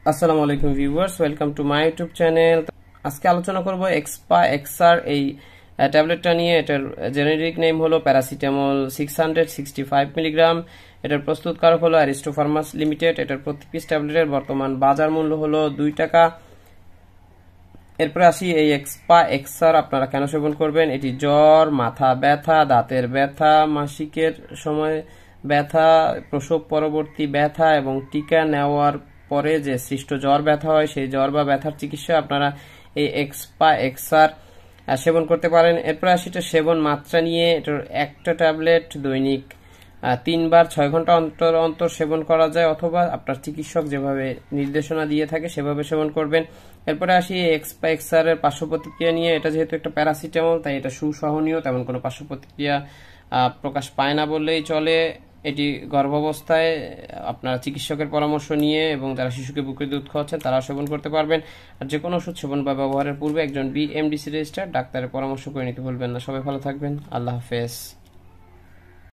আসসালামু আলাইকুম viewers, welcome to my YouTube channel. আজকে আলোচনা করব Xpa XR এই ট্যাবলেটটা নিয়ে। এটার জেনেরিক নেম হলো প্যারাসিটামল 665 মিলিগ্রাম। এটার প্রস্তুতকারক হলো অ্যারিস্টো ফার্মাস লিমিটেড। এটার প্রতি পিস ট্যাবলেটের বর্তমান বাজার মূল্য হলো 2 টাকা। এরপরে আসি এই Xpa XR আপনারা কেন সেবন করবেন। এটি জ্বর, মাথা ব্যথা, দাঁতের ব্যথা, মাসিকের সময় ব্যথা, প্রসব পরবর্তী ব্যথা এবং টিকা নেওয়ার পরে যে সৃষ্ট জ্বর ব্যথা হয় সেই জ্বর বা ব্যথার চিকিৎসা আপনারা এই Xpa XR সেবন করতে পারেন। এরপরে আসি এটা সেবন মাত্রা নিয়ে। এটার একটা ট্যাবলেট দৈনিক 3 বার 6 ঘন্টা অন্তর অন্তর সেবন করা যায়, অথবা আপনার চিকিৎসক যেভাবে নির্দেশনা দিয়ে থাকে সেভাবে সেবন করবেন। এরপরে আসি Xpa XR এর পার্শ্ব প্রতিক্রিয়া নিয়ে। এটা যেহেতু একটা প্যারাসিটামল তাই এটা সুসহনীয়, তেমন কোনো পার্শ্ব প্রতিক্রিয়া প্রকাশ পায় না বললেই চলে। এটি গর্ভাবস্থায় আপনারা চিকিৎসকের পরামর্শ নিয়ে এবং যারা শিশুকে বুকের দুধ খাওয়াচ্ছেন তারা সেবন করতে পারবেন। আর যে কোনো ওষুধ সেবন বা ব্যবহারের পূর্বে একজন BMDC রেজিস্টার্ড ডাক্তারের পরামর্শ করে নিতে ভুলবেন না। সবাই ভালো থাকবেন। আল্লাহ হাফেজ।